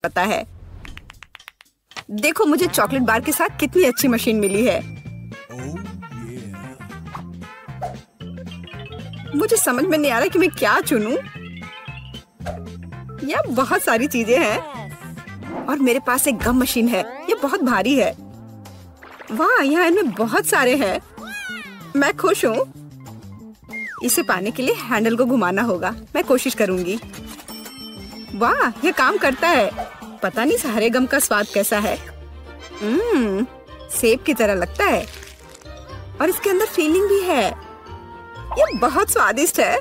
पता है। देखो मुझे चॉकलेट बार के साथ कितनी अच्छी मशीन मिली है। मुझे समझ में नहीं आ रहा कि मैं क्या चुनूं। यह बहुत सारी चीजें हैं और मेरे पास एक गम मशीन है। ये बहुत भारी है। वाह, यहाँ इनमें बहुत सारे हैं। मैं खुश हूँ। इसे पाने के लिए हैंडल को घुमाना होगा। मैं कोशिश करूंगी। वाह, ये काम करता है। पता नहीं हरे गम का स्वाद कैसा है। सेब की तरह लगता है और इसके अंदर फीलिंग भी है। ये बहुत स्वादिष्ट है।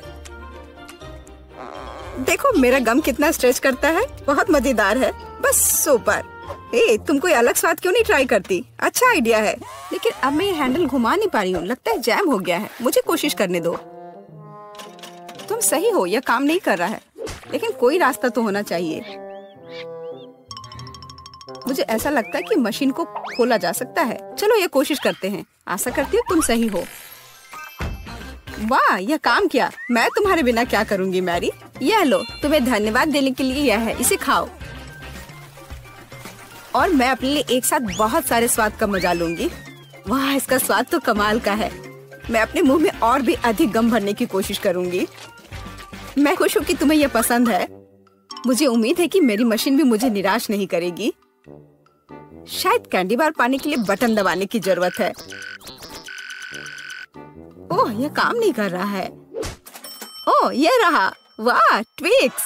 देखो मेरा गम कितना स्ट्रेच करता है। बहुत मजेदार है। बस सुपर। तुम कोई अलग स्वाद क्यों नहीं ट्राई करती? अच्छा आइडिया है। लेकिन अब मैं ये हैंडल घुमा नहीं पा रही हूँ। लगता है जैम हो गया है। मुझे कोशिश करने दो। तुम सही हो, यह काम नहीं कर रहा है। लेकिन कोई रास्ता तो होना चाहिए। मुझे ऐसा लगता है कि मशीन को खोला जा सकता है। चलो ये कोशिश करते हैं। आशा करती हूँ तुम सही हो। वाह, यह काम किया। मैं तुम्हारे बिना क्या करूँगी मैरी। यह लो, तुम्हें धन्यवाद देने के लिए यह है। इसे खाओ और मैं अपने लिए एक साथ बहुत सारे स्वाद का मजा लूंगी। वाह, इसका स्वाद तो कमाल का है। मैं अपने मुंह में और भी अधिक गम भरने की कोशिश करूंगी। मैं खुश हूँ कि तुम्हें यह पसंद है। मुझे उम्मीद है कि मेरी मशीन भी मुझे निराश नहीं करेगी। शायद कैंडी बार पाने के लिए बटन दबाने की जरूरत है। ओह, यह काम नहीं कर रहा है। ओह, यह रहा। वाह, ट्विक्स।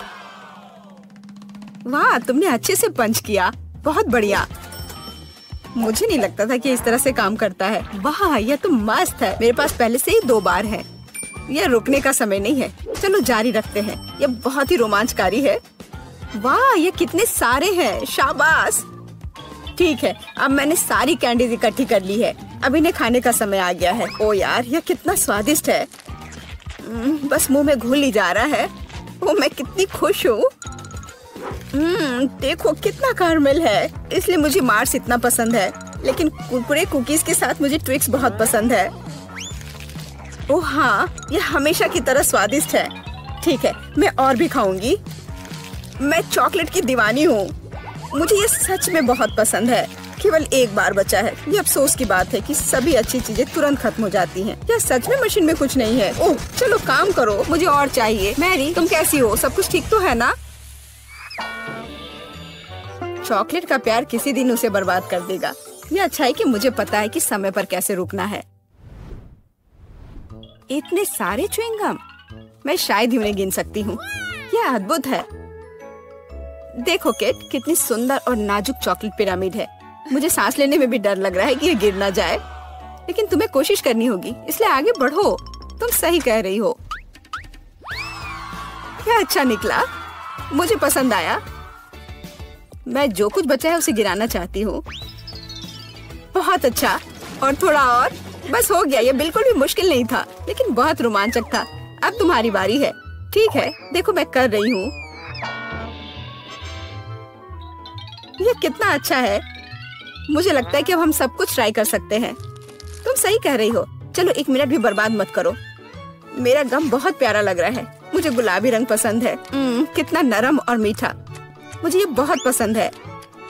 वाह, तुमने अच्छे से पंच किया। बहुत बढ़िया। मुझे नहीं लगता था कि इस तरह से काम करता है। वाह, यह तो मस्त है। मेरे पास पहले से ही 2 बार है। यह रुकने का समय नहीं है। चलो जारी रखते हैं। यह बहुत ही रोमांचकारी है। वाह, ये कितने सारे हैं। शाबाश। ठीक है, अब मैंने सारी कैंडीज इकट्ठी कर ली है। अब इन्हें खाने का समय आ गया है। ओ यार, यह कितना स्वादिष्ट है। बस मुंह में घुल ही जा रहा है। ओ, मैं कितनी खुश हूँ। देखो कितना कैरमल है। इसलिए मुझे मार्स इतना पसंद है। लेकिन कुरकुरे कुकीज के साथ मुझे ट्विक्स बहुत पसंद है। ओह हाँ, यह हमेशा की तरह स्वादिष्ट है। ठीक है, मैं और भी खाऊंगी। मैं चॉकलेट की दीवानी हूँ। मुझे ये सच में बहुत पसंद है। केवल एक बार बचा है। ये अफसोस की बात है कि सभी अच्छी चीजें तुरंत खत्म हो जाती हैं। या सच में मशीन में कुछ नहीं है। ओह, चलो काम करो, मुझे और चाहिए। मैरी, तुम कैसी हो? सब कुछ ठीक तो है ना? चॉकलेट का प्यार किसी दिन उसे बर्बाद कर देगा। ये अच्छा है कि मुझे पता है कि समय पर कैसे रुकना है। इतने सारे च्युइंगम, मैं शायद ही उन्हें गिन सकती हूँ। यह अद्भुत है। देखो किट, कितनी सुंदर और नाजुक चॉकलेट पिरामिड है। मुझे सांस लेने में भी डर लग रहा है कि ये गिर ना जाए। लेकिन तुम्हें कोशिश करनी होगी, इसलिए आगे बढ़ो। तुम सही कह रही हो। क्या अच्छा निकला। मुझे पसंद आया। मैं जो कुछ बचा है उसे गिराना चाहती हूँ। बहुत अच्छा। और थोड़ा और। बस हो गया। ये बिल्कुल भी मुश्किल नहीं था, लेकिन बहुत रोमांचक था। अब तुम्हारी बारी है। ठीक है, देखो मैं कर रही हूँ। ये कितना अच्छा है। मुझे लगता है कि अब हम सब कुछ ट्राई कर सकते हैं। तुम सही कह रही हो। चलो 1 मिनट भी बर्बाद मत करो। मेरा गम बहुत प्यारा लग रहा है। मुझे गुलाबी रंग पसंद है। कितना नरम और मीठा। मुझे ये बहुत पसंद है।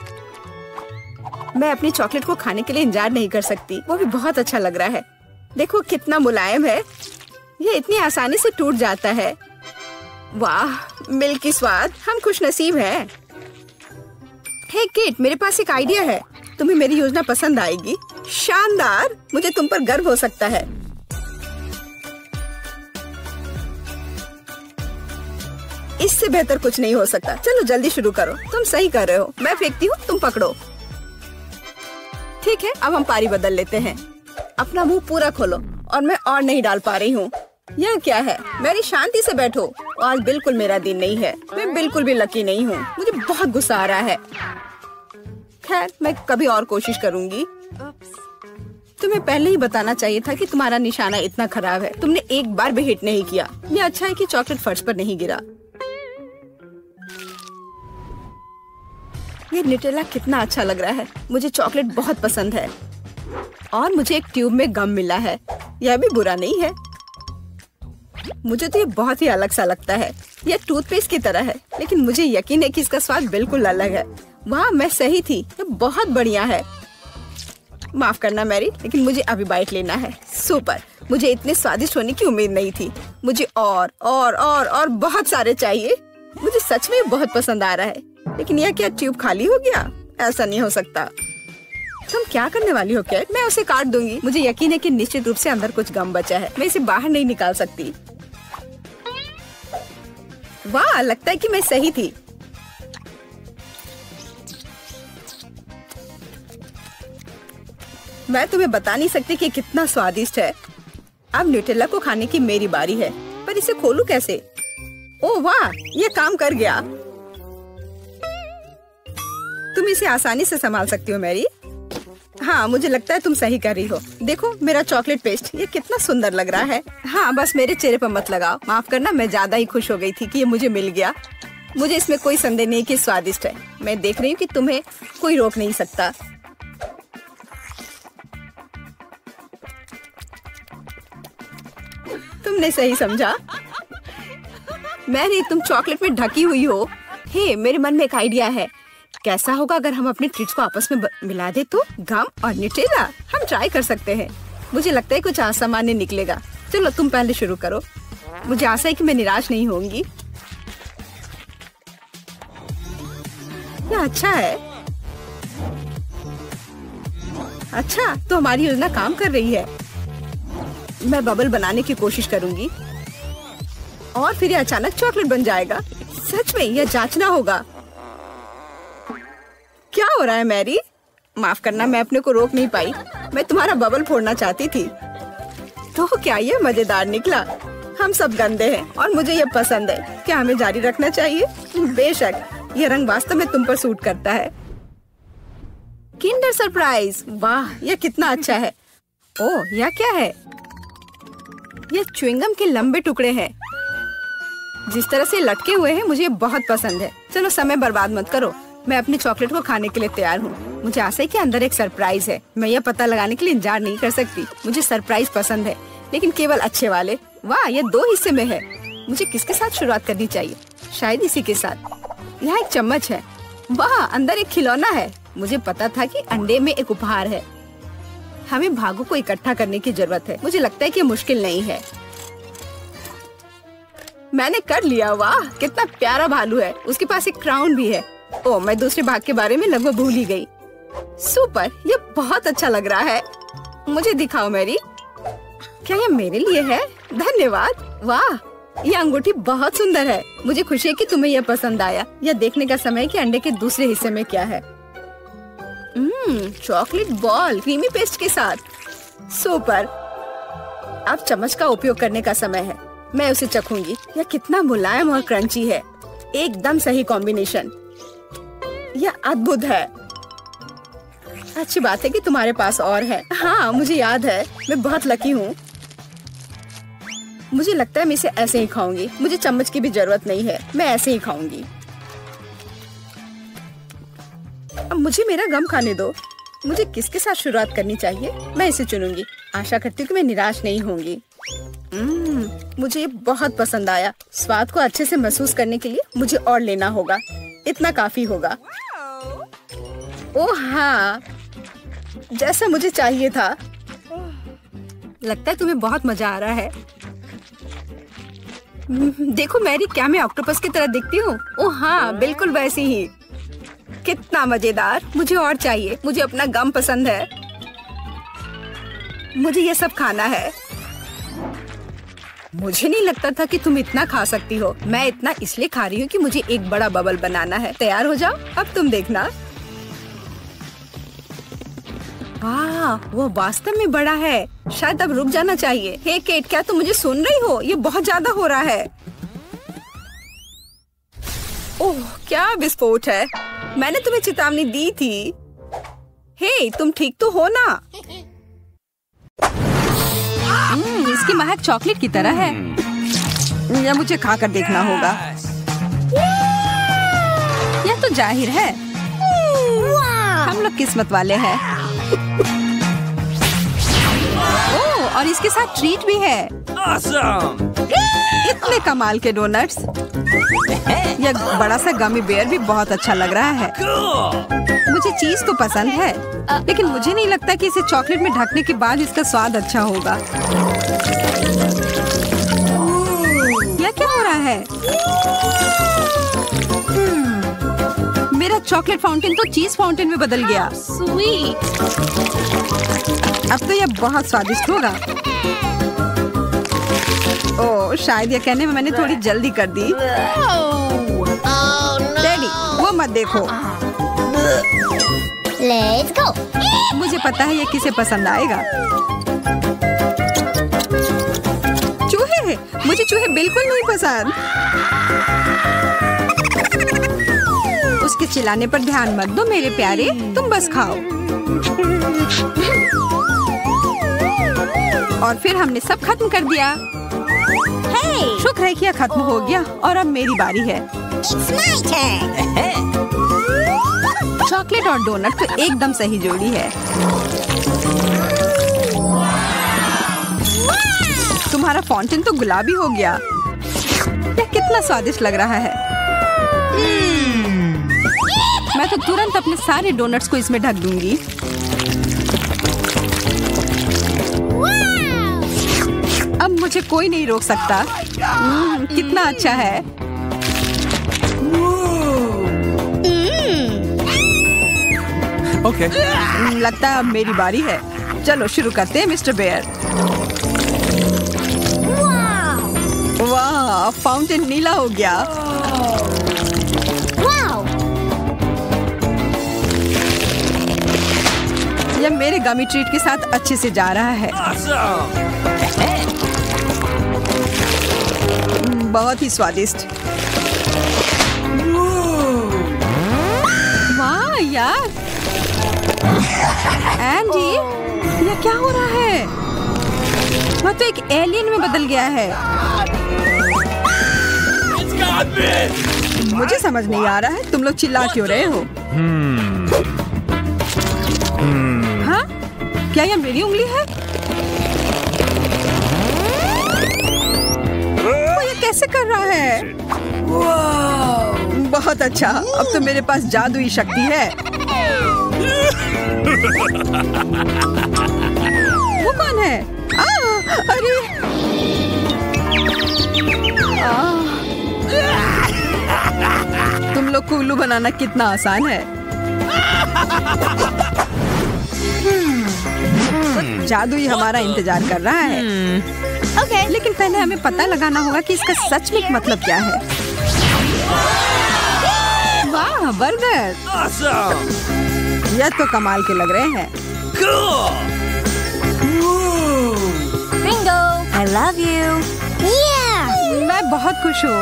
मैं अपनी चॉकलेट को खाने के लिए इंतजार नहीं कर सकती। वो भी बहुत अच्छा लग रहा है। देखो कितना मुलायम है। ये इतनी आसानी से टूट जाता है। वाह, मिल्की स्वाद। हम खुशनसीब हैं। हे किट, मेरे पास एक आइडिया है। तुम्हें मेरी योजना पसंद आएगी। शानदार। मुझे तुम पर गर्व हो सकता है। इससे बेहतर कुछ नहीं हो सकता। चलो जल्दी शुरू करो। तुम सही कर रहे हो। मैं फेंकती हूँ, तुम पकड़ो। ठीक है, अब हम पारी बदल लेते हैं। अपना मुंह पूरा खोलो। और मैं और नहीं डाल पा रही हूँ। यह क्या है? मेरी शांति से बैठो। आज बिल्कुल मेरा दिन नहीं है। मैं बिल्कुल भी लकी नहीं हूँ। मुझे बहुत गुस्सा आ रहा है। खैर, मैं कभी और कोशिश करूँगी। तुम्हें पहले ही बताना चाहिए था कि तुम्हारा निशाना इतना खराब है। तुमने एक बार भी हिट नहीं किया। ये अच्छा है कि चॉकलेट फर्श पर नहीं गिरा। ये न्यूटेला कितना अच्छा लग रहा है। मुझे चॉकलेट बहुत पसंद है। और मुझे एक ट्यूब में गम मिला है। यह भी बुरा नहीं है। मुझे तो ये बहुत ही अलग सा लगता है। यह टूथपेस्ट की तरह है, लेकिन मुझे यकीन है कि इसका स्वाद बिल्कुल अलग है। वाह, मैं सही थी, ये बहुत बढ़िया है। माफ करना मैरी, लेकिन मुझे अभी बाइट लेना है। सुपर, मुझे इतने स्वादिष्ट होने की उम्मीद नहीं थी। मुझे और बहुत सारे चाहिए। मुझे सच में बहुत पसंद आ रहा है, लेकिन यह क्या ट्यूब खाली हो गया? ऐसा नहीं हो सकता। तुम क्या करने वाली हो कैट? मैं उसे काट दूंगी। मुझे यकीन है कि निश्चित रूप से अंदर कुछ गम बचा है। मैं इसे बाहर नहीं निकाल सकती। वाह, लगता है कि मैं सही थी। मैं तुम्हें बता नहीं सकती कि कितना स्वादिष्ट है। अब न्यूटेला को खाने की मेरी बारी है, पर इसे खोलूं कैसे? ओह वाह, ये काम कर गया। तुम इसे आसानी से संभाल सकती हो मैरी। हाँ, मुझे लगता है तुम सही कर रही हो। देखो मेरा चॉकलेट पेस्ट, ये कितना सुंदर लग रहा है। हाँ, बस मेरे चेहरे पर मत लगाओ। माफ करना, मैं ज्यादा ही खुश हो गई थी कि ये मुझे मिल गया। मुझे इसमें कोई संदेह नहीं कि स्वादिष्ट है। मैं देख रही हूँ कि तुम्हें कोई रोक नहीं सकता। तुमने सही समझा। मैरी, तुम चॉकलेट में ढकी हुई हो। हे, मेरे मन में एक आइडिया है। कैसा होगा अगर हम अपने ट्रीट्स को आपस में मिला दे तो? गम और न्यूटेला, हम ट्राई कर सकते हैं। मुझे लगता है कुछ असामान्य निकलेगा। चलो तुम पहले शुरू करो। मुझे आशा है कि मैं निराश नहीं होंगी। यह अच्छा है। अच्छा, तो हमारी योजना काम कर रही है। मैं बबल बनाने की कोशिश करूंगी और फिर यह अचानक चॉकलेट बन जाएगा। सच में यह जांचना होगा। क्या हो रहा है मैरी? माफ करना, मैं अपने को रोक नहीं पाई। मैं तुम्हारा बबल फोड़ना चाहती थी। तो क्या ये मजेदार निकला? हम सब गंदे हैं और मुझे ये पसंद है। क्या हमें जारी रखना चाहिए? बेशक, ये रंग वास्तव में तुम पर सूट करता है। किंडर सरप्राइज, वाह, यह कितना अच्छा है। ओह, यह क्या है? यह च्युइंगम के लंबे टुकड़े हैं। जिस तरह से लटके हुए हैं, मुझे बहुत पसंद है। चलो समय बर्बाद मत करो। मैं अपने चॉकलेट को खाने के लिए तैयार हूँ। मुझे आशा है कि अंदर एक सरप्राइज है। मैं यह पता लगाने के लिए इंतजार नहीं कर सकती। मुझे सरप्राइज पसंद है, लेकिन केवल अच्छे वाले। वाह, यह 2 हिस्से में है। मुझे किसके साथ शुरुआत करनी चाहिए? शायद इसी के साथ। यहाँ एक चम्मच है। वाह, अंदर एक खिलौना है। मुझे पता था कि अंडे में एक उपहार है। हमें भागों को इकट्ठा करने की जरूरत है। मुझे लगता है कि मुश्किल नहीं है। मैंने कर लिया। वाह, कितना प्यारा भालू है। उसके पास एक क्राउन भी है। ओह, मैं दूसरे भाग के बारे में लगभग भूल ही गई। सुपर, ये बहुत अच्छा लग रहा है। मुझे दिखाओ मैरी। क्या ये मेरे लिए है? धन्यवाद। वाह, ये अंगूठी बहुत सुंदर है। मुझे खुशी है कि तुम्हें यह पसंद आया। यह देखने का समय है कि अंडे के दूसरे हिस्से में क्या है। चॉकलेट बॉल क्रीमी पेस्ट के साथ। सुपर, अब चम्मच का उपयोग करने का समय है। मैं उसे चखूंगी। यह कितना मुलायम और क्रंची है। एकदम सही कॉम्बिनेशन। यह अद्भुत है। अच्छी बात है कि तुम्हारे पास और है। हाँ, मुझे याद है। मैं बहुत लकी हूँ। मुझे लगता है मैं इसे ऐसे ही खाऊंगी। मुझे चम्मच की भी जरूरत नहीं है। मैं ऐसे ही खाऊंगी। अब मुझे मेरा गम खाने दो। मुझे किसके साथ शुरुआत करनी चाहिए? मैं इसे चुनूंगी। आशा करती हूँ कि मैं निराश नहीं होंगी। मुझे ये बहुत पसंद आया। स्वाद को अच्छे से महसूस करने के लिए मुझे और लेना होगा। इतना काफी होगा। ओह हाँ, जैसा मुझे चाहिए था। लगता है तुम्हें बहुत मजा आ रहा है। देखो मैरी, क्या मैं ऑक्टोपस की तरह दिखती हूँ? ओह हाँ, बिल्कुल वैसी ही। कितना मजेदार। मुझे और चाहिए। मुझे अपना गम पसंद है। मुझे ये सब खाना है। मुझे नहीं लगता था कि तुम इतना खा सकती हो। मैं इतना इसलिए खा रही हूँ कि मुझे एक बड़ा बबल बनाना है। तैयार हो जाओ, अब तुम देखना। वाह, वो वास्तव में बड़ा है। शायद अब रुक जाना चाहिए। हे केट, क्या तुम मुझे सुन रही हो? ये बहुत ज्यादा हो रहा है। ओह, क्या विस्फोट है। मैंने तुम्हें चेतावनी दी थी। हे, तुम ठीक तो हो ना? इसकी महक चॉकलेट की तरह है। यह मुझे खाकर देखना होगा। यह तो जाहिर है। हम लोग किस्मत वाले हैं। ओह, और इसके साथ ट्रीट भी है। इतने कमाल के डोनट्स। यह बड़ा सा गमी बेयर भी बहुत अच्छा लग रहा है। मुझे चीज तो पसंद है, लेकिन मुझे नहीं लगता कि इसे चॉकलेट में ढकने के बाद इसका स्वाद अच्छा होगा। यह क्या हो रहा है? मेरा चॉकलेट फाउंटेन तो चीज फाउंटेन में बदल गया। Sweet. अब तो यह बहुत स्वादिष्ट होगा। ओह, शायद यह कहने में मैंने थोड़ी जल्दी कर दी। डैडी, वो मत देखो। Let's go. मुझे पता है यह किसे पसंद आएगा। चूहे, मुझे चूहे बिल्कुल नहीं पसंद। उसके चिल्लाने पर ध्यान मत दो मेरे प्यारे, तुम बस खाओ। और फिर हमने सब खत्म कर दिया। शुक्र है कि यह खत्म हो गया और अब मेरी बारी है। चॉकलेट और डोनट तो एकदम सही जोड़ी है। तुम्हारा फाउंटेन तो गुलाबी हो गया। यह कितना स्वादिष्ट लग रहा है। मैं तो तुरंत अपने सारे डोनट्स को इसमें ढक दूंगी। अब मुझे कोई नहीं रोक सकता। कितना अच्छा है। Okay. लगता है अब मेरी बारी है। चलो शुरू करते हैं मिस्टर बेयर। वाह, फाउंटेन नीला हो गया। यह मेरे गमी ट्रीट के साथ अच्छे से जा रहा है। बहुत ही स्वादिष्ट। वाह यार, एंडी, यह क्या हो रहा है? वह तो एक एलियन में बदल गया है। मुझे समझ नहीं आ रहा है तुम लोग चिल्ला क्यों रहे हो? हाँ? क्या यह मेरी उंगली है? वो ये कैसे कर रहा है? बहुत अच्छा, अब तो मेरे पास जादुई शक्ति है। वो कौन है? अरे तुम लोग को उल्लू बनाना कितना आसान है। जादुई हमारा इंतजार कर रहा है। Okay. लेकिन पहले हमें पता लगाना होगा कि इसका सच में मतलब क्या है। वाह, बर्गर! यह तो कमाल के लग रहे हैं। Bingo. I love you. Yeah. मैं बहुत खुश हूँ।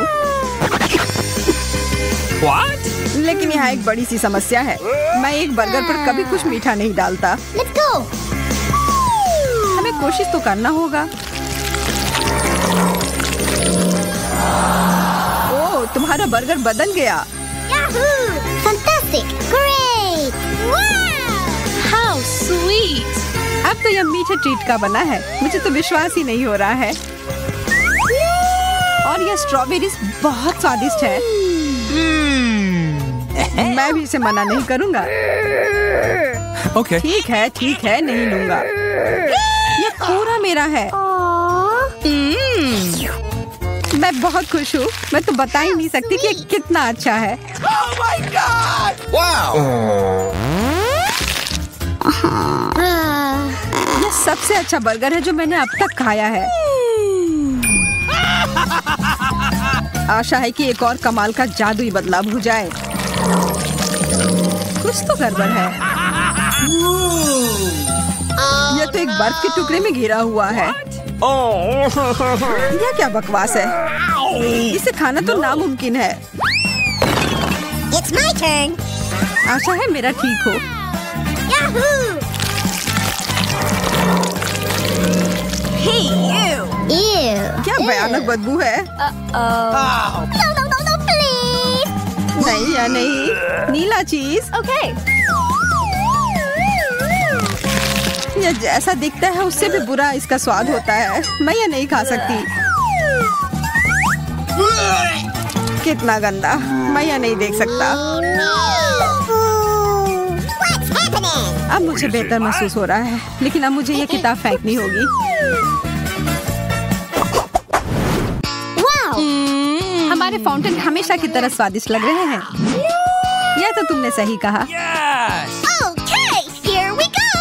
What? लेकिन यहाँ एक बड़ी सी समस्या है। मैं एक बर्गर पर कभी कुछ मीठा नहीं डालता। Let's go. हमें कोशिश तो करना होगा। ओह, तुम्हारा बर्गर बदल गया। Yahoo! Fantastic. Great. Wow. How sweet. अब तो यह मीठे ट्रीट का बना है। मुझे तो विश्वास ही नहीं हो रहा है। और यह स्ट्रॉबेरीज बहुत स्वादिष्ट है। मैं भी इसे मना नहीं करूँगा। Okay. ठीक है, नहीं लूँगा। यह पूरा मेरा है। मैं बहुत खुश हूँ। मैं तो बता ही नहीं सकती कि कितना अच्छा है। Oh my God! Wow! यह सबसे अच्छा बर्गर है जो मैंने अब तक खाया है। आशा है कि एक और कमाल का जादुई बदलाव हो जाए। कुछ तो गड़बड़ है। यह तो एक बर्फ के टुकड़े में घिरा हुआ है। यह क्या बकवास है? इसे खाना तो नामुमकिन है। It's my turn. आशा है मेरा ठीक हो। Yahoo! Hey you. Ew. क्या भयानक बदबू है। No, please. नहीं या नहीं, नीला चीज। Okay. यह जैसा दिखता है उससे भी बुरा इसका स्वाद होता है। मैं यह नहीं खा सकती। कितना गंदा, मैं यह नहीं देख सकता। अब मुझे बेहतर महसूस हो रहा है, लेकिन अब मुझे ये किताब फेंकनी होगी। हमारे फाउंटेन हमेशा की तरह स्वादिष्ट लग रहे हैं। यह तो तुमने सही कहा। Yes! Okay, here we go.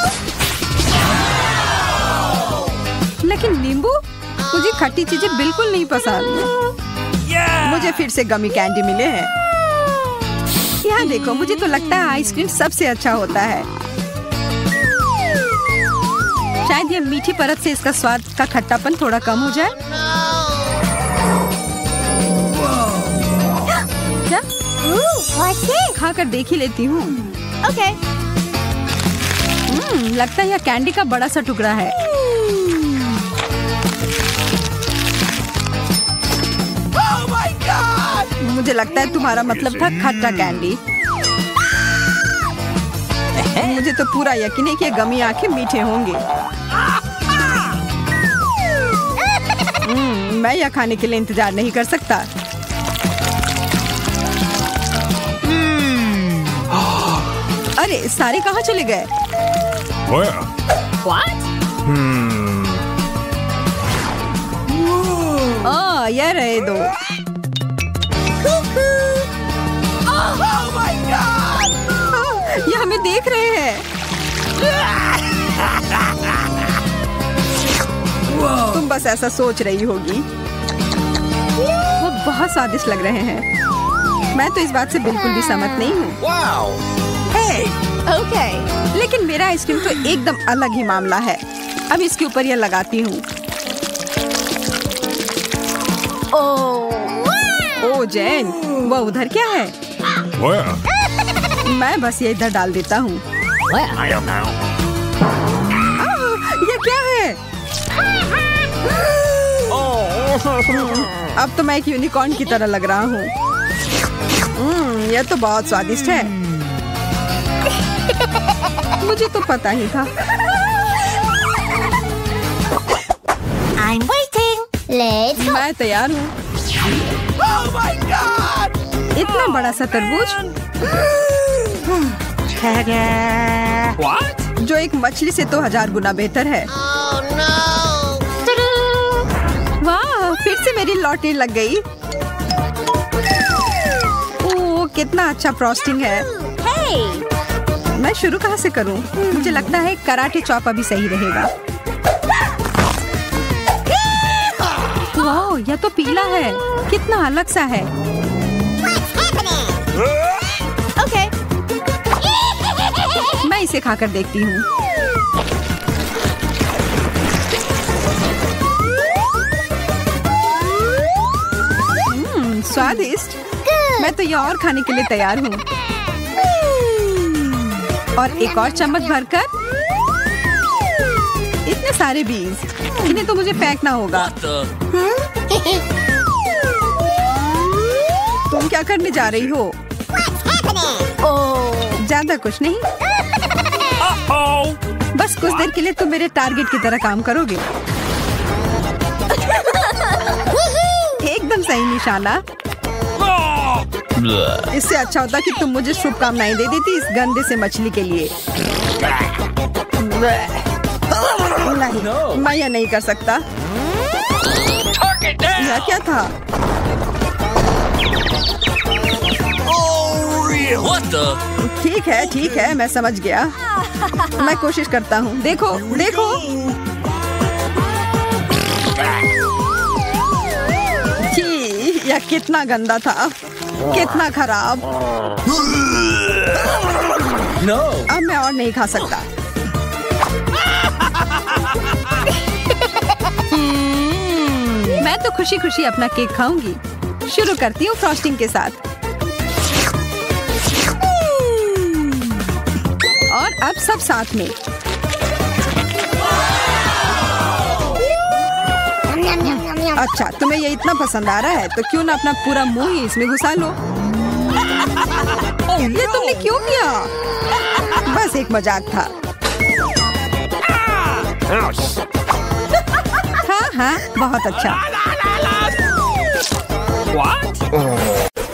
लेकिन नींबू, मुझे खट्टी चीजें बिल्कुल नहीं पसंद। Yeah! मुझे फिर से गमी कैंडी मिले हैं। यहाँ देखो, मुझे तो लगता है आइसक्रीम सबसे अच्छा होता है। शायद ये मीठी परत से इसका स्वाद का खट्टापन थोड़ा कम हो जाए। क्या? What's this? खाकर देख ही लेती हूँ। Okay. लगता है यह कैंडी का बड़ा सा टुकड़ा है। Oh my God! मुझे लगता है तुम्हारा मतलब था खट्टा कैंडी। मुझे तो पूरा यकीन है कि ये गमी आंखें मीठे होंगे। मैं यह खाने के लिए इंतजार नहीं कर सकता। अरे सारे कहाँ चले गए? Where? What? यह रहे दो। Oh my God! ये हमें देख रहे हैं। तुम बस ऐसा सोच रही होगी। वो बहुत स्वादिष्ट लग रहे हैं। मैं तो इस बात से बिल्कुल भी सहमत नहीं हूँ। Wow! Hey! Okay. लेकिन मेरा आइसक्रीम तो एकदम अलग ही मामला है। अब इसके ऊपर यह लगाती हूँ। ओ जैन, वो उधर क्या है? Where? मैं बस ये इधर डाल देता हूँ। I don't know. ये क्या है? अब तो मैं एक यूनिकॉर्न की तरह लग रहा हूँ। यह तो बहुत स्वादिष्ट है। मुझे तो पता ही था। I'm waiting. Let's go. मैं तैयार हूँ। Oh my God! इतना बड़ा सा तरबूज What? जो एक मछली से तो 1000 गुना बेहतर है। Oh no. वाह, फिर से मेरी लॉटरी लग गई। ओह, कितना अच्छा फ्रॉस्टिंग है। Hey. मैं शुरू कहाँ से करूँ? मुझे लगता है कराटे चॉप अभी सही रहेगा। वाह, यह तो पीला है। कितना अलग सा है। Okay. मैं इसे खाकर देखती हूँ। स्वादिष्ट। मैं तो यह और खाने के लिए तैयार हूँ। और एक और चम्मच भरकर। इतने सारे बीज, इन्हें तो मुझे फेंकना होगा। तुम क्या करने जा रही हो? ज्यादा कुछ नहीं। Uh-oh! बस कुछ देर के लिए तुम मेरे टारगेट की तरह काम करोगे। एकदम सही निशाना। इससे अच्छा होता कि तुम मुझे शुभकामनाएं दे देती इस गंदे से मछली के लिए। नहीं, मैं यह नहीं कर सकता। यह क्या था? What the? ठीक है, मैं समझ गया। मैं कोशिश करता हूँ। देखो, देखो। जी, यह कितना गंदा था, कितना खराब। No! अब मैं और नहीं खा सकता। मैं तो खुशी खुशी अपना केक खाऊंगी। शुरू करती हूँ फ्रॉस्टिंग के साथ। और अब सब साथ में। अच्छा, तुम्हें ये इतना पसंद आ रहा है तो क्यों ना अपना पूरा मुंह ही इसमें घुसा लो। ये तुमने क्यों किया? बस एक मजाक था। हाँ, बहुत अच्छा। What?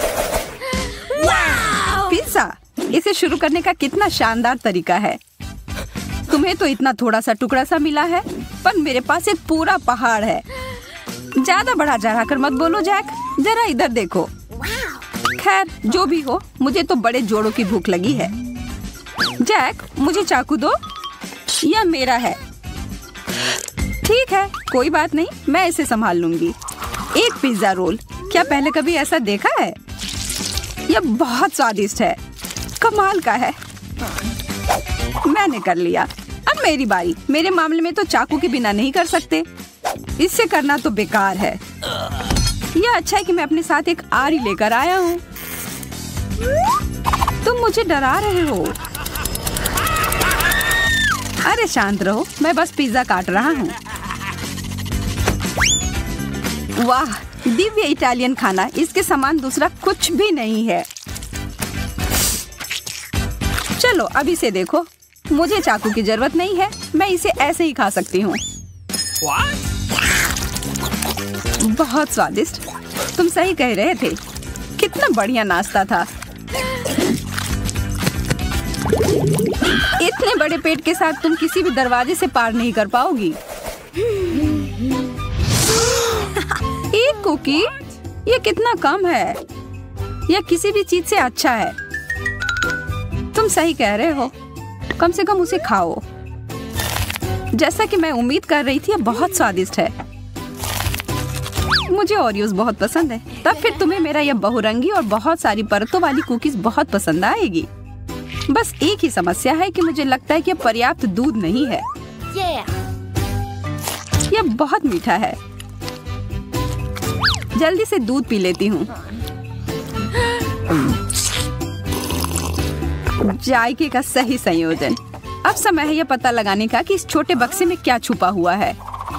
इसे शुरू करने का कितना शानदार तरीका है। तुम्हें तो इतना थोड़ा सा टुकड़ा सा मिला है, पर मेरे पास एक पूरा पहाड़ है। ज्यादा बढ़ा चढ़ा कर मत बोलो जैक, जरा इधर देखो। खैर जो भी हो, मुझे तो बड़े जोड़ों की भूख लगी है। जैक, मुझे चाकू दो, यह मेरा है। ठीक है, कोई बात नहीं, मैं इसे संभाल लूंगी। एक पिज्जा रोल, क्या पहले कभी ऐसा देखा है? यह बहुत स्वादिष्ट है, कमाल का है। मैंने कर लिया, अब मेरी बारी। मेरे मामले में तो चाकू के बिना नहीं कर सकते, इससे करना तो बेकार है। यह अच्छा है कि मैं अपने साथ एक आरी लेकर आया हूँ। तुम मुझे डरा रहे हो। अरे शांत रहो, मैं बस पिज्जा काट रहा हूँ। वाह, दिव्य इटालियन खाना, इसके समान दूसरा कुछ भी नहीं है। चलो अब इसे देखो, मुझे चाकू की जरूरत नहीं है, मैं इसे ऐसे ही खा सकती हूँ। बहुत स्वादिष्ट, तुम सही कह रहे थे, कितना बढ़िया नाश्ता था। इतने बड़े पेट के साथ तुम किसी भी दरवाजे से पार नहीं कर पाओगी। एक कुकी, ये कितना कम है। यह किसी भी चीज से अच्छा है। तुम सही कह रहे हो, कम से कम उसे खाओ। जैसा कि मैं उम्मीद कर रही थी, यह बहुत स्वादिष्ट है। मुझे ओरियोस बहुत पसंद है। तब फिर तुम्हें मेरा यह बहुरंगी और बहुत सारी परतों वाली कुकीज बहुत पसंद आएगी। बस एक ही समस्या है कि मुझे लगता है कि पर्याप्त दूध नहीं है। यह बहुत मीठा है। जल्दी से दूध पी लेती हूँ। जायके का सही संयोजन। अब समय है यह पता लगाने का कि इस छोटे बक्से में क्या छुपा हुआ है।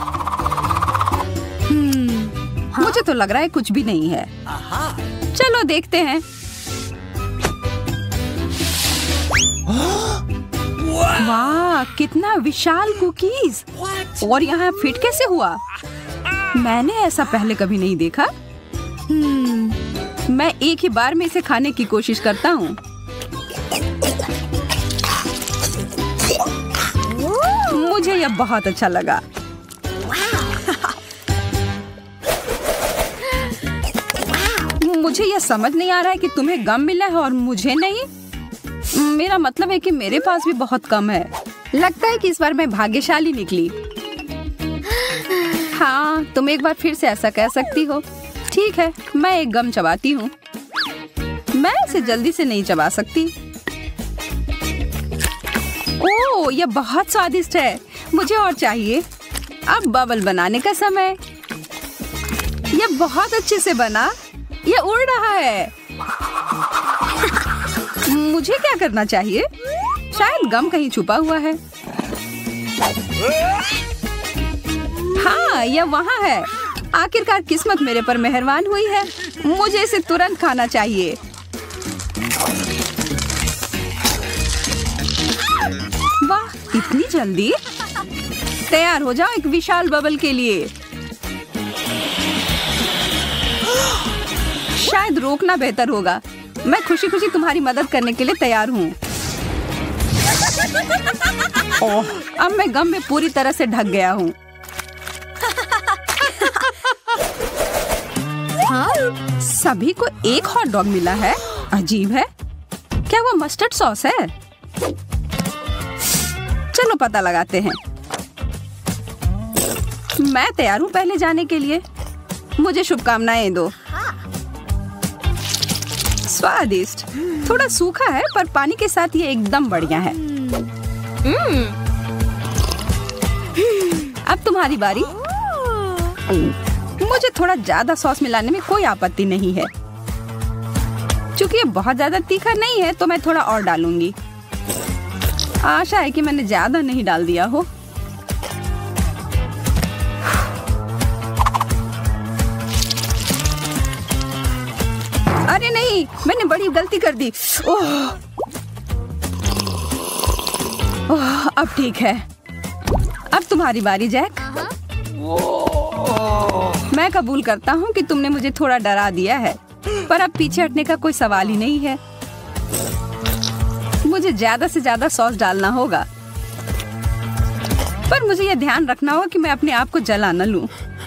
मुझे तो लग रहा है कुछ भी नहीं है। चलो देखते हैं। वाह, कितना विशाल कुकीज। और यहाँ फिट कैसे हुआ? मैंने ऐसा पहले कभी नहीं देखा। मैं एक ही बार में इसे खाने की कोशिश करता हूँ। मुझे यह बहुत अच्छा लगा। मुझे यह समझ नहीं आ रहा है कि तुम्हें गम मिला है और मुझे नहीं। मेरा मतलब है कि मेरे पास भी बहुत कम है। लगता है कि इस बार मैं भाग्यशाली निकली। हाँ, तुम एक बार फिर से ऐसा कह सकती हो। ठीक है, मैं एक गम चबाती हूँ। मैं इसे जल्दी से नहीं चबा सकती। ओह, यह बहुत स्वादिष्ट है। मुझे और चाहिए। अब बबल बनाने का समय। यह बहुत अच्छे से बना। यह उड़ रहा है। मुझे क्या करना चाहिए? शायद गम कहीं छुपा हुआ है। हाँ, यह वहाँ है। आखिरकार किस्मत मेरे पर मेहरबान हुई है। मुझे इसे तुरंत खाना चाहिए। वाह, इतनी जल्दी? तैयार हो जाओ एक विशाल बबल के लिए। शायद रोकना बेहतर होगा। मैं खुशी खुशी तुम्हारी मदद करने के लिए तैयार हूँ। ओह, अब मैं गम में पूरी तरह से ढक गया हूँ। सभी को एक हॉट डॉग मिला है। अजीब है। क्या वो मस्टर्ड सॉस है? चलो पता लगाते हैं। मैं तैयार हूँ पहले जाने के लिए। मुझे शुभकामनाएं दो। स्वादिष्ट, थोड़ा सूखा है पर पानी के साथ ये एकदम बढ़िया है। अब तुम्हारी बारी। मुझे थोड़ा ज्यादा सॉस मिलाने में कोई आपत्ति नहीं है। चूंकि ये बहुत ज्यादा तीखा नहीं है तो मैं थोड़ा और डालूंगी। आशा है कि मैंने ज्यादा नहीं डाल दिया हो। अरे नहीं, मैंने बड़ी गलती कर दी। ओह, अब ठीक है। अब तुम्हारी बारी जैक। मैं कबूल करता हूँ कि तुमने मुझे थोड़ा डरा दिया है, पर अब पीछे हटने का कोई सवाल ही नहीं है। मुझे ज्यादा से ज्यादा सॉस डालना होगा, पर मुझे यह ध्यान रखना होगा कि मैं अपने आप को जला न लूं।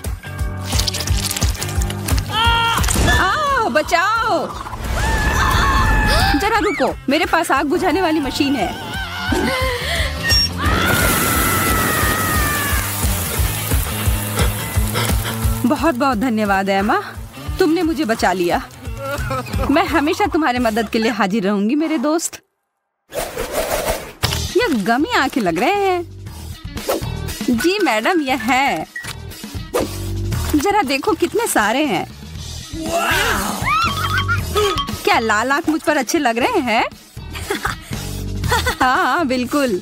आओ, बचाओ! जरा रुको, मेरे पास आग बुझाने वाली मशीन है। बहुत बहुत धन्यवाद एमा, तुमने मुझे बचा लिया। मैं हमेशा तुम्हारे मदद के लिए हाजिर रहूंगी मेरे दोस्त। यह गमी आंखें लग रहे हैं। जी मैडम, यह है। जरा देखो कितने सारे हैं। क्या लाल आंख मुझ पर अच्छे लग रहे हैं? हाँ बिल्कुल।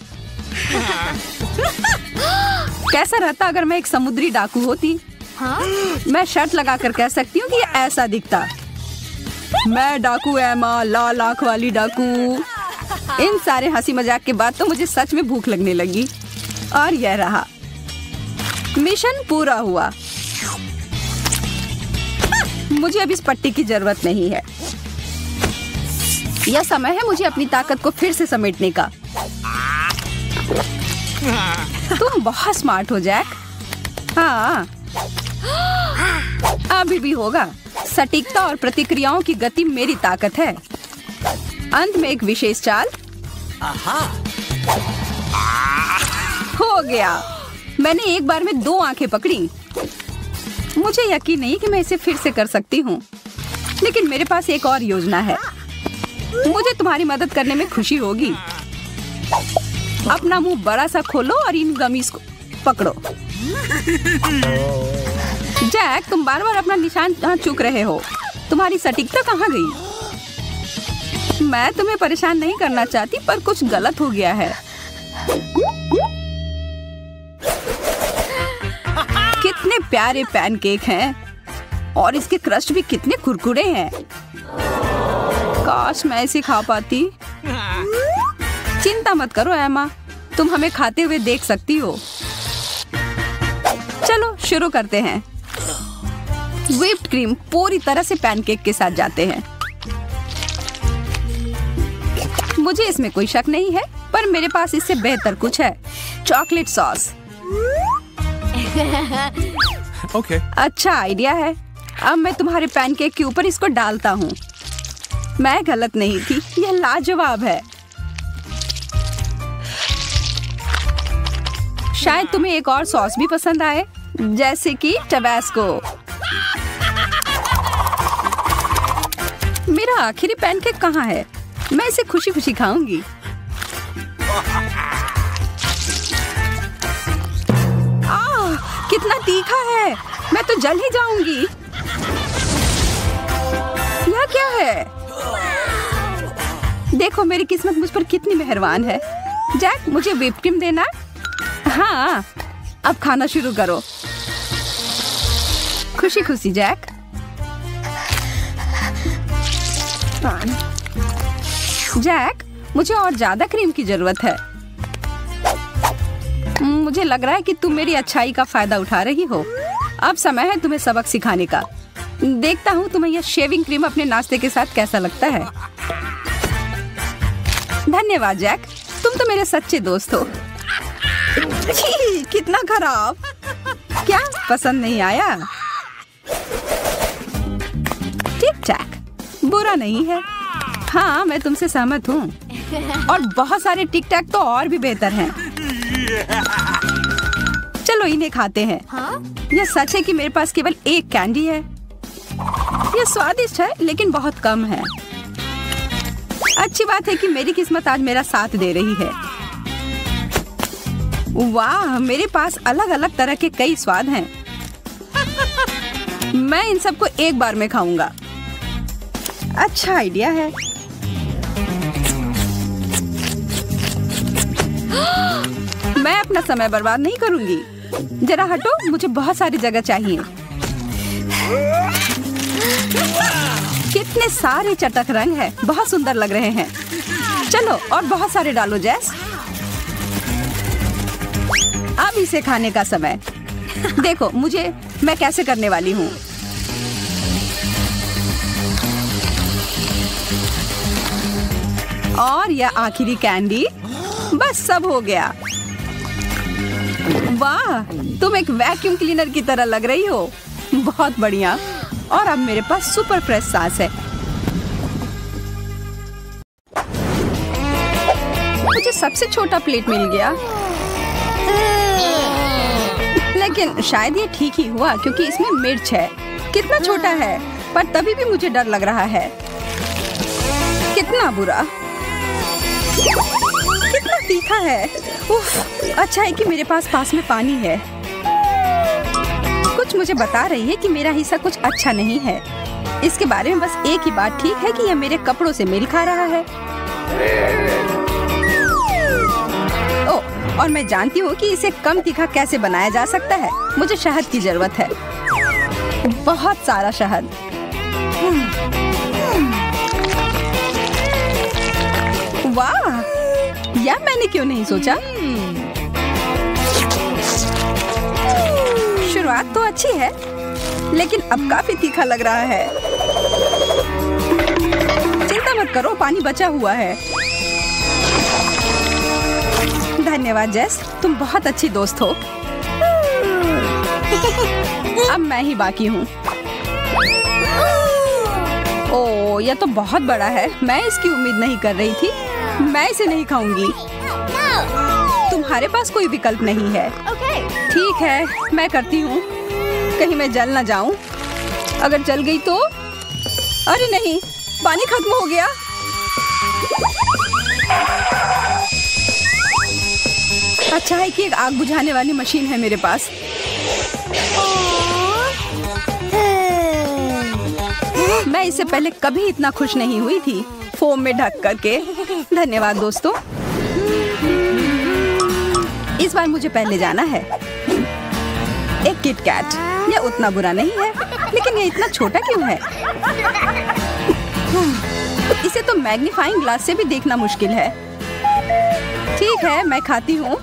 कैसा रहता अगर मैं एक समुद्री डाकू होती? मैं शर्त लगा कर कह सकती हूँ कि ये ऐसा दिखता। मैं डाकू एमा, लाल आंख वाली डाकू। इन सारे हंसी मजाक के बाद तो मुझे सच में भूख लगने लगी और यह रहा। मिशन पूरा हुआ। मुझे अब इस पट्टी की जरूरत नहीं है। यह समय है मुझे अपनी ताकत को फिर से समेटने का। तुम बहुत स्मार्ट हो जैक। हाँ, अभी भी होगा। सटीकता और प्रतिक्रियाओं की गति मेरी ताकत है। अंत में एक विशेष चाल। हो गया। मैंने एक बार में 2 आंखें पकड़ी। मुझे यकीन नहीं कि मैं इसे फिर से कर सकती हूँ, लेकिन मेरे पास एक और योजना है। मुझे तुम्हारी मदद करने में खुशी होगी। अपना मुंह बड़ा सा खोलो और इन गमीज को पकड़ो। जैक, तुम बार बार अपना निशान चूक रहे हो। तुम्हारी सटीकता कहाँ गई? मैं तुम्हें परेशान नहीं करना चाहती, पर कुछ गलत हो गया है। कितने प्यारे पैनकेक हैं और इसके क्रस्ट भी कितने कुरकुरे हैं। काश मैं इसे खा पाती। चिंता मत करो एमा, तुम हमें खाते हुए देख सकती हो। चलो शुरू करते हैं। व्हिप्ड क्रीम पूरी तरह से पैनकेक के साथ जाते हैं। मुझे इसमें कोई शक नहीं है, पर मेरे पास इससे बेहतर कुछ है। Chocolate sauce. Okay. अच्छा आइडिया है। अब मैं तुम्हारे पैनकेक के ऊपर इसको डालता हूँ। मैं गलत नहीं थी, यह लाजवाब है। शायद तुम्हें एक और सॉस भी पसंद आए, जैसे कि टबैस्को। मेरा आखिरी पैनकेक कहाँ है? मैं इसे खुशी खुशी खाऊंगी। कितना तीखा है, मैं तो जल ही जाऊंगी। यह क्या है? देखो मेरी किस्मत मुझ पर कितनी मेहरबान है। जैक, मुझे व्हिप क्रीम देना। हाँ, अब खाना शुरू करो। खुशी खुशी जैक। जैक, मुझे और ज्यादा क्रीम की जरूरत है। मुझे लग रहा है कि तुम मेरी अच्छाई का फायदा उठा रही हो। अब समय है तुम्हें सबक सिखाने का। देखता हूँ तुम्हें यह शेविंग क्रीम अपने नाश्ते के साथ कैसा लगता है। धन्यवाद जैक, तुम तो मेरे सच्चे दोस्त हो। कितना खराब। क्या पसंद नहीं आया? ठीक ठाक, बुरा नहीं है। हाँ, मैं तुमसे सहमत हूँ। और बहुत सारे टिक टैक तो और भी बेहतर हैं। चलो इन्हें खाते हैं। यह सच है कि मेरे पास केवल एक कैंडी है। यह स्वादिष्ट है, लेकिन बहुत कम है। अच्छी बात है कि मेरी किस्मत आज मेरा साथ दे रही है। वाह, मेरे पास अलग अलग तरह के कई स्वाद हैं। मैं इन सबको एक बार में खाऊंगा। अच्छा आइडिया है। मैं अपना समय बर्बाद नहीं करूंगी। जरा हटो, मुझे बहुत सारी जगह चाहिए। कितने सारे चटक रंग हैं, बहुत सुंदर लग रहे हैं। चलो और बहुत सारे डालो जैस। अब इसे खाने का समय। देखो मैं कैसे करने वाली हूँ। और यह आखिरी कैंडी। बस सब हो गया। वाह, तुम एक वैक्यूम क्लीनर की तरह लग रही हो। बहुत बढ़िया। और अब मेरे पास सुपर फ्रेश सांस है। मुझे सबसे छोटा प्लेट मिल गया, लेकिन शायद ये ठीक ही हुआ क्योंकि इसमें मिर्च है। कितना छोटा है, पर तभी भी मुझे डर लग रहा है। कितना बुरा, कितना तीखा है। उफ, अच्छा है कि मेरे पास में पानी है। कुछ मुझे बता रही है कि मेरा हिस्सा कुछ अच्छा नहीं है। इसके बारे में बस एक ही बात ठीक है कि यह मेरे कपड़ों से मेल खा रहा है। ओह, और मैं जानती हूँ कि इसे कम तीखा कैसे बनाया जा सकता है। मुझे शहद की जरूरत है, बहुत सारा शहद। वाह, यह मैंने क्यों नहीं सोचा। शुरुआत तो अच्छी है, लेकिन अब काफी तीखा लग रहा है। चिंता मत करो, पानी बचा हुआ है। धन्यवाद जेस, तुम बहुत अच्छी दोस्त हो। अब मैं ही बाकी हूँ। ओह, यह तो बहुत बड़ा है। मैं इसकी उम्मीद नहीं कर रही थी। मैं इसे नहीं खाऊंगी। तुम्हारे पास कोई विकल्प नहीं है। ठीक है, मैं करती हूँ। कहीं मैं जल ना जाऊं। अगर जल गई तो? अरे नहीं, पानी खत्म हो गया। अच्छा है कि एक आग बुझाने वाली मशीन है मेरे पास। मैं इससे पहले कभी इतना खुश नहीं हुई थी, फोम में ढक करके। धन्यवाद दोस्तों। इस बार मुझे पहले जाना है। एक किट कैट, यह उतना बुरा नहीं है, लेकिन यह इतना छोटा क्यों है? इसे तो मैग्नीफाइंग ग्लास से भी देखना मुश्किल है। ठीक है, मैं खाती हूँ।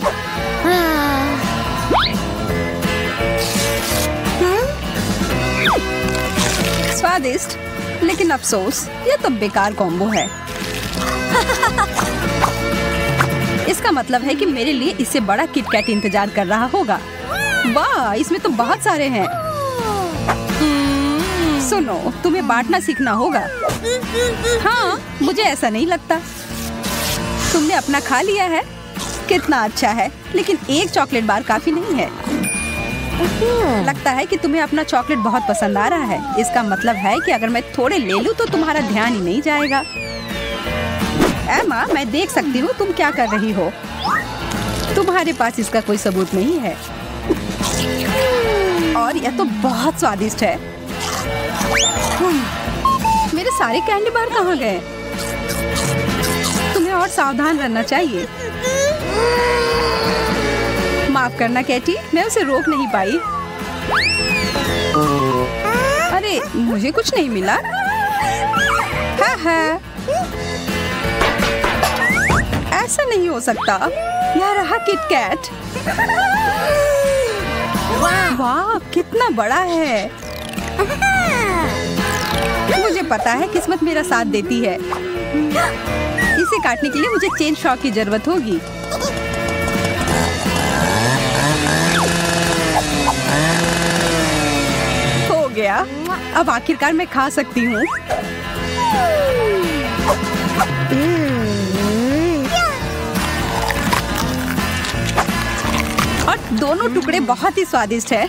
स्वादिष्ट, लेकिन अफसोस, यह तो बेकार कॉम्बो है। इसका मतलब है कि मेरे लिए इससे बड़ा किटकैट इंतजार कर रहा होगा। वाह, इसमें तो बहुत सारे हैं। सुनो, तुम्हें बांटना सीखना होगा। हाँ, मुझे ऐसा नहीं लगता। तुमने अपना खा लिया है। कितना अच्छा है, लेकिन एक चॉकलेट बार काफी नहीं है। लगता है कि तुम्हें अपना चॉकलेट बहुत पसंद आ रहा है। इसका मतलब है कि अगर मैं थोड़े ले लूं तो तुम्हारा ध्यान ही नहीं जाएगा। एमा, मैं देख सकती हूँ तुम क्या कर रही हो। तुम्हारे पास इसका कोई सबूत नहीं है। और यह तो बहुत स्वादिष्ट है। मेरे सारे कैंडी बार कहाँ गए? तुम्हें और सावधान रहना चाहिए। माफ करना कैटी, मैं उसे रोक नहीं पाई। अरे, मुझे कुछ नहीं मिला। हाँ, ऐसा नहीं हो सकता। यह रहा किटकैट। वाह, कितना बड़ा है। मुझे पता है किस्मत मेरा साथ देती है। इसे काटने के लिए मुझे चेन शॉक की जरूरत होगी। हो गया। अब आखिरकार मैं खा सकती हूँ। और दोनों टुकड़े बहुत ही स्वादिष्ट है।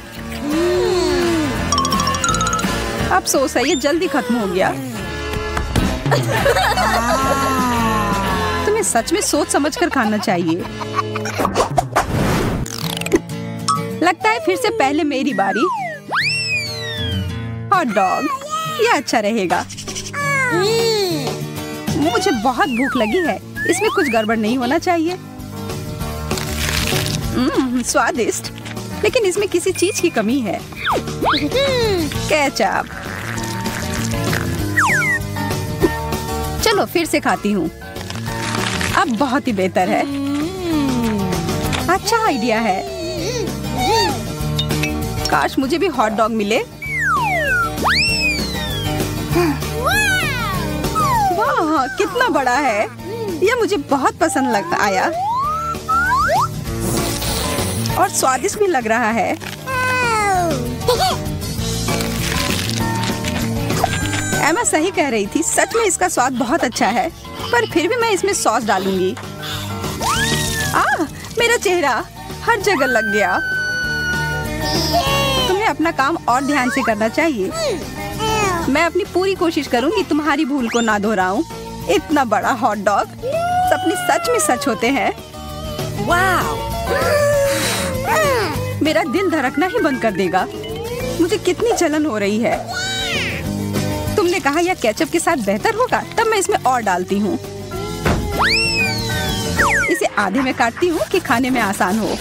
अफसोस है, ये जल्दी खत्म हो गया। तुम्हें सच में सोच समझकर खाना चाहिए। लगता है फिर से पहले मेरी बारी। हॉट डॉग, ये अच्छा रहेगा। मुझे बहुत भूख लगी है। इसमें कुछ गड़बड़ नहीं होना चाहिए। स्वादिष्ट, लेकिन इसमें किसी चीज की कमी है। केचप। चलो फिर से खाती हूँ। अब बहुत ही बेहतर है। अच्छा आइडिया है। काश मुझे भी हॉट डॉग मिले। वाह, वाह, कितना बड़ा है। यह मुझे बहुत पसंद आया और स्वादिष्ट भी लग रहा है। एमा सही कह रही थी, सच में इसका स्वाद बहुत अच्छा है, पर फिर भी मैं इसमें सॉस डालूंगी। मेरा चेहरा हर जगह लग गया। तुम्हें अपना काम और ध्यान से करना चाहिए। मैं अपनी पूरी कोशिश करूंगी तुम्हारी भूल को ना दोहराऊं। इतना बड़ा हॉट डॉग, सपने सच में सच होते हैं। वाह! मेरा दिल धड़कना ही बंद कर देगा। मुझे कितनी जलन हो रही है। तुमने कहा यह केचप के साथ बेहतर होगा, तब मैं इसमें और डालती हूँ। इसे आधे में काटती हूँ कि खाने में आसान हो।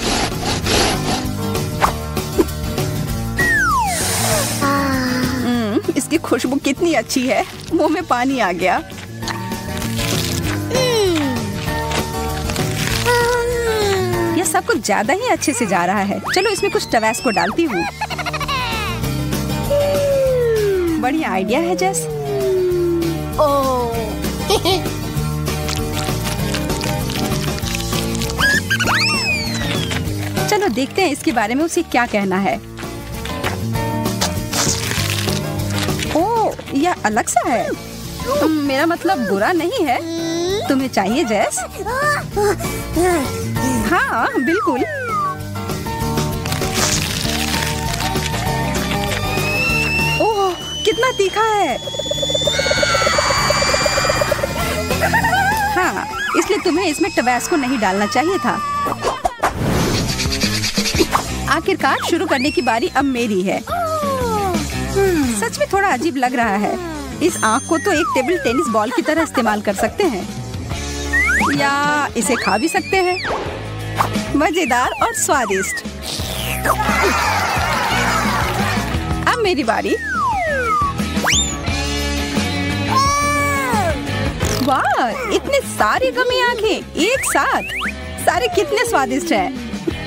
इसकी खुशबू कितनी अच्छी है, मुंह में पानी आ गया। यह सब कुछ ज्यादा ही अच्छे से जा रहा है। चलो इसमें कुछ टबैस्को डालती हूँ। बढ़िया आइडिया है जेस। चलो देखते हैं इसके बारे में उसे क्या कहना है। ओह, यह अलग सा है। मेरा मतलब बुरा नहीं है। तुम्हें चाहिए जेस? हाँ बिल्कुल। ओह, कितना तीखा है। हाँ, इसलिए तुम्हें इसमें टबैस्को नहीं डालना चाहिए था। आखिरकार शुरू करने की बारी अब मेरी है। सच में थोड़ा अजीब लग रहा है। इस आँख को तो एक टेबल टेनिस बॉल की तरह इस्तेमाल कर सकते हैं, या इसे खा भी सकते हैं। मजेदार और स्वादिष्ट। अब मेरी बारी। वाह, इतने सारे गमी आंखें एक साथ। सारे कितने स्वादिष्ट हैं।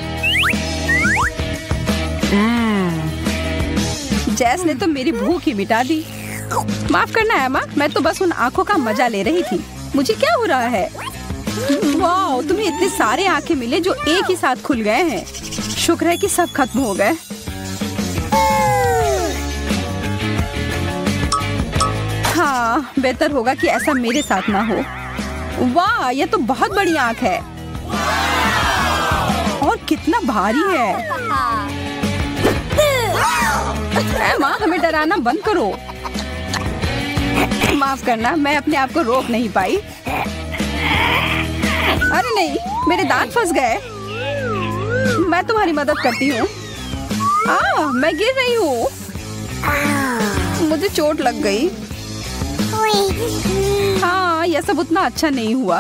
जैस ने तो मेरी भूख ही मिटा दी। माफ करना एमा, मैं तो बस उन आँखों का मजा ले रही थी। मुझे क्या हो रहा है? वाह, तुम्हें इतने सारे आँखें मिले जो एक ही साथ खुल गए हैं। शुक्र है कि सब खत्म हो गए। हाँ, बेहतर होगा कि ऐसा मेरे साथ ना हो। वाह, यह तो बहुत बड़ी आँख है और कितना भारी है। माँ, हमें डराना बंद करो। माफ करना, मैं अपने आप को रोक नहीं पाई। अरे नहीं, मेरे दांत फंस गए। मैं तुम्हारी मदद करती हूँ। मैं गिर रही हूँ। मुझे चोट लग गई। हाँ, यह सब उतना अच्छा नहीं हुआ।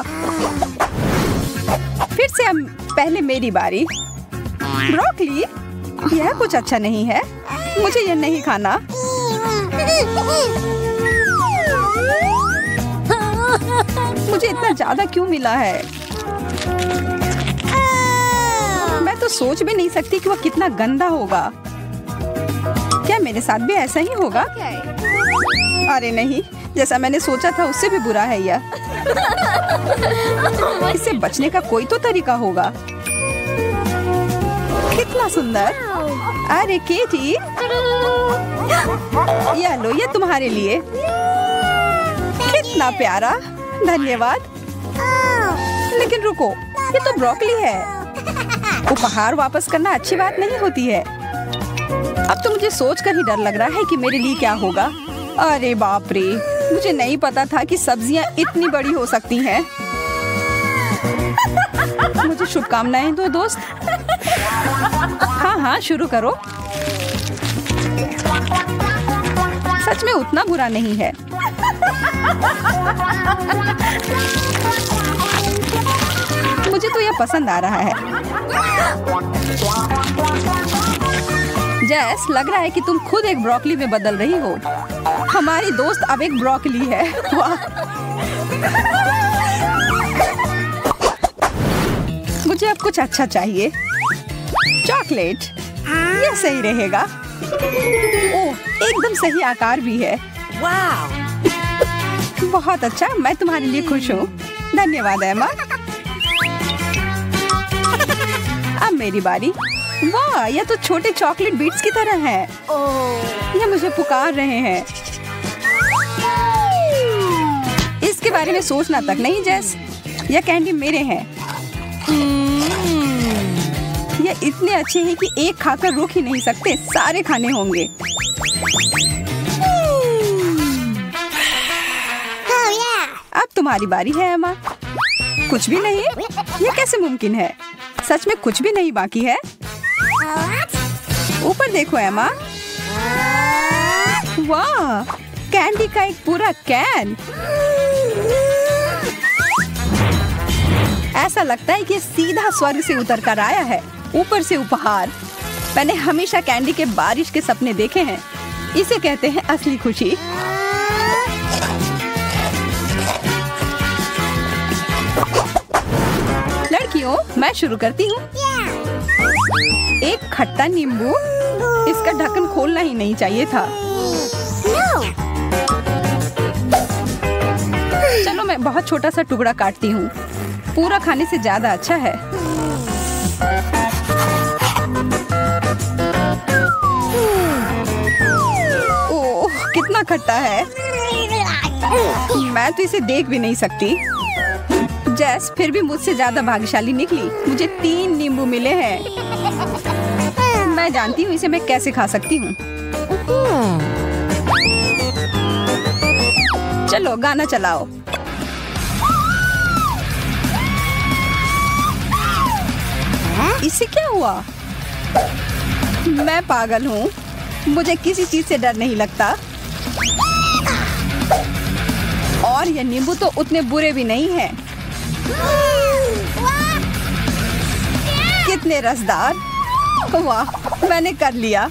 फिर से अब पहले मेरी बारी। ब्रोकली, यह कुछ अच्छा नहीं है। मुझे यह नहीं खाना। मुझे इतना ज्यादा क्यों मिला है? मैं तो सोच भी नहीं सकती कि वह कितना गंदा होगा। क्या मेरे साथ भी ऐसा ही होगा? अरे नहीं, जैसा मैंने सोचा था उससे भी बुरा है यह। इससे बचने का कोई तो तरीका होगा। कितना सुंदर। अरे केटी, यह लो, ये तुम्हारे लिए। कितना प्यारा, धन्यवाद। लेकिन रुको, ये तो ब्रोकली है। उपहार वापस करना अच्छी बात नहीं होती है। अब तो मुझे सोचकर ही डर लग रहा है कि मेरे लिए क्या होगा। अरे बाप रे, मुझे नहीं पता था कि सब्जियां इतनी बड़ी हो सकती हैं। मुझे शुभकामनाएं दो दोस्त। हाँ, शुरू करो। सच में उतना बुरा नहीं है। मुझे तो यह पसंद आ रहा है। जैस, लग रहा है कि तुम खुद एक ब्रोकली में बदल रही हो। हमारी दोस्त अब एक ब्रोकली है। वाह! मुझे अब कुछ अच्छा चाहिए। चॉकलेट, यह सही रहेगा। ओह, एकदम सही आकार भी है। वाह! बहुत अच्छा, मैं तुम्हारे लिए खुश हूँ। धन्यवाद एमा। अब मेरी बारी। वाह, यह तो छोटे चॉकलेट बीट्स की तरह है। ये मुझे पुकार रहे हैं। इसके बारे में सोचना तक नहीं जेस, यह कैंडी मेरे हैं। ये इतने अच्छे हैं कि एक खाकर रुक ही नहीं सकते, सारे खाने होंगे। अब तुम्हारी बारी है एमा। कुछ भी नहीं? ये कैसे मुमकिन है? सच में कुछ भी नहीं बाकी है? ऊपर देखो एमा। वाह, कैंडी का एक पूरा कैन। ऐसा लगता है कि सीधा स्वर्ग से उतर कर आया है। ऊपर से उपहार। मैंने हमेशा कैंडी के बारिश के सपने देखे हैं। इसे कहते हैं असली खुशी। लड़कियों, मैं शुरू करती हूँ। एक खट्टा नींबू। इसका ढक्कन खोलना ही नहीं चाहिए था। चलो मैं बहुत छोटा सा टुकड़ा काटती हूँ। पूरा खाने से ज्यादा अच्छा है। ओह, कितना खट्टा है। मैं तो इसे देख भी नहीं सकती। जेस फिर भी मुझसे ज्यादा भाग्यशाली निकली। मुझे 3 नींबू मिले हैं। मैं जानती हूँ इसे मैं कैसे खा सकती हूँ। चलो गाना चलाओ। इससे क्या हुआ? मैं पागल हूँ। मुझे किसी चीज से डर नहीं लगता। और ये नींबू तो उतने बुरे भी नहीं हैं। कितने रसदार। वाह, मैंने कर लिया।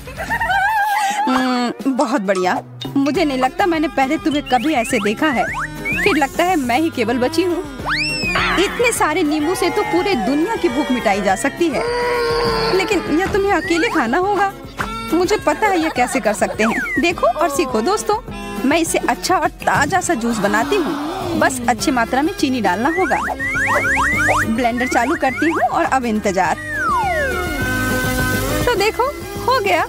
बहुत बढ़िया। मुझे नहीं लगता मैंने पहले तुम्हें कभी ऐसे देखा है। फिर लगता है मैं ही केवल बची हूँ। इतने सारे नींबू से तो पूरे दुनिया की भूख मिटाई जा सकती है, लेकिन यह तुम्हें अकेले खाना होगा। मुझे पता है यह कैसे कर सकते हैं। देखो और सीखो दोस्तों। मैं इसे अच्छा और ताजा सा जूस बनाती हूँ। बस अच्छी मात्रा में चीनी डालना होगा। ब्लेंडर चालू करती हूँ और अब इंतजार। तो देखो, हो गया।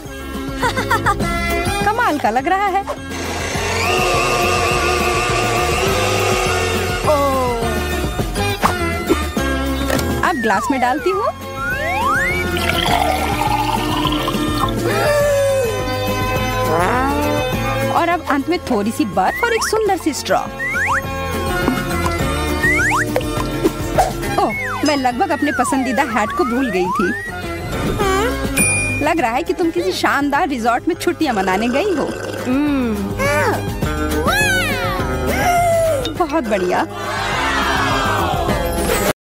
कमाल का लग रहा है। अब ग्लास में डालती हूँ। और अब अंत में थोड़ी सी बर्फ और एक सुंदर सी स्ट्रॉ। ओह, मैं लगभग अपने पसंदीदा हैट को भूल गई थी। लग रहा है कि तुम किसी शानदार रिजॉर्ट में छुट्टियां मनाने गई हो। बहुत बढ़िया।